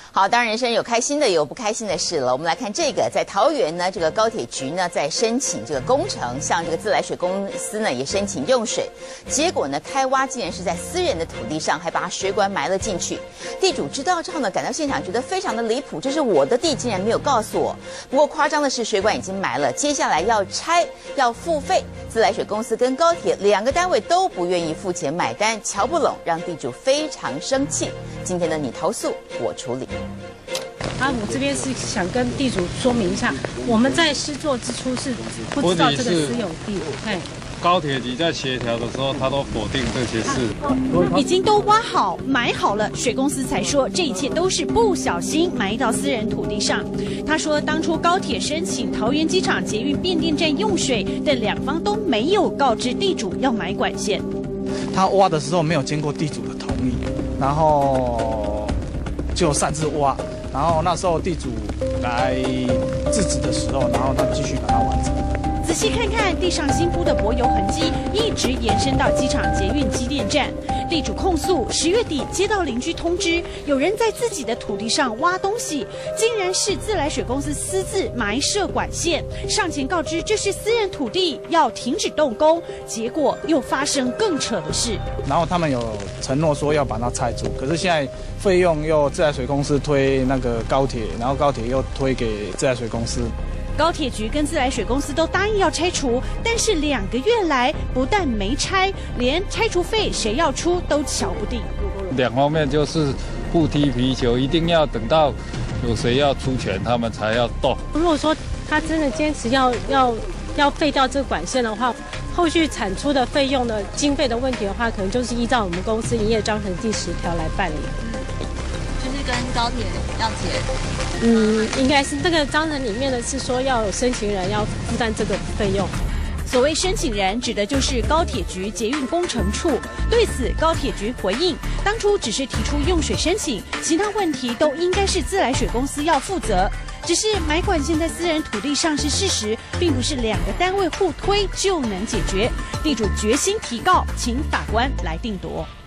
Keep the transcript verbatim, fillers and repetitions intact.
好，当然人生有开心的，也有不开心的事了。我们来看这个，在桃园呢，这个高铁局呢在申请这个工程，向这个自来水公司呢也申请用水，结果呢开挖竟然是在私人的土地上，还把水管埋了进去。地主知道之后呢，赶到现场觉得非常的离谱，这是我的地，竟然没有告诉我。不过夸张的是，水管已经埋了，接下来要拆要付费，自来水公司跟高铁两个单位都不愿意付钱买单，瞧不拢，让地主非常生气。今天的你投诉我处理。 啊，我这边是想跟地主说明一下，我们在施作之初是不知道这个私有地，哎。 高铁局在协调的时候，他都否定这些事。 已经都挖好、埋好了，水公司才说这一切都是不小心埋到私人土地上。他说，当初高铁申请桃园机场捷运变电站用水，但两方都没有告知地主要埋管线。 他挖的时候没有经过地主的同意，然后就擅自挖，然后那时候地主来制止的时候，然后他继续把它完成。 仔细看看地上新铺的柏油痕迹，一直延伸到机场捷运机电站。地主控诉，十月底接到邻居通知，有人在自己的土地上挖东西，竟然是自来水公司私自埋设管线，上前告知这是私人土地，要停止动工，结果又发生更扯的事。 然后他们有承诺说要把它拆除，可是现在费用又自来水公司推那个高铁，然后高铁又推给自来水公司。 高铁局跟自来水公司都答应要拆除，但是两个月来不但没拆，连拆除费谁要出都瞧不定。 两方面就是互踢皮球，一定要等到有谁要出钱，他们才要动。 如果说他真的坚持要要要废掉这个管线的话，后续产出的费用的经费的问题的话，可能就是依照我们公司营业章程第十条来办理。 就是跟高铁要结。 嗯，应该是这个章程里面的是说要有申请人要负担这个费用。 所谓申请人，指的就是高铁局捷运工程处。对此，高铁局回应，当初只是提出用水申请，其他问题都应该是自来水公司要负责。只是埋管线在私人土地上是事实，并不是两个单位互推就能解决。地主决心提告，请法官来定夺。